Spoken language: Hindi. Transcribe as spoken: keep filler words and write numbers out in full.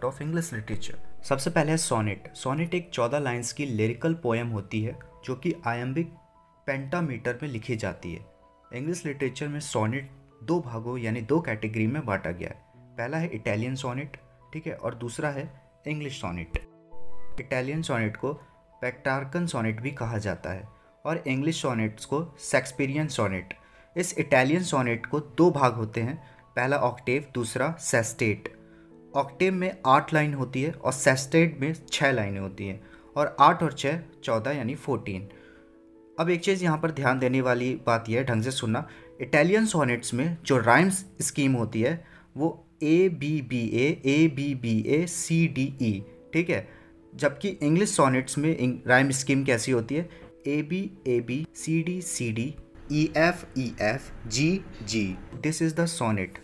Of English literature. सबसे पहले है सोनेट। सोनेट एक चौदह लाइंस की लिरिकल पोएम होती है जो कि आयम्बिक पेंटामीटर में लिखी जाती है। इंग्लिश लिटरेचर में सोनेट दो भागों यानी दो कैटेगरी में बांटा गया है। पहला है इटालियन सोनेट, ठीक है, और दूसरा है इंग्लिश सोनेट। इटालियन सोनेट को पेट्रार्कन सोनेट भी कहा जाता है और इंग्लिश सोनेट्स को शेक्सपियरियन सोनेट। इस इटालियन सोनेट को दो भाग होते हैं, पहला ऑक्टेव, दूसरा सेस्टेट। ऑक्टेव में आठ लाइन होती है और सेस्टेट में छः लाइनें होती हैं, और आठ और छः चौदह यानी फोर्टीन। अब एक चीज़ यहाँ पर ध्यान देने वाली बात यह है, ढंग से सुनना, इटालियन सोनेट्स में जो राइम्स स्कीम होती है वो A B B A A B B A C D E, ठीक है, जबकि इंग्लिश सोनेट्स में राइम स्कीम कैसी होती है, A B A B C D C D E F E F G G. This is the sonnet.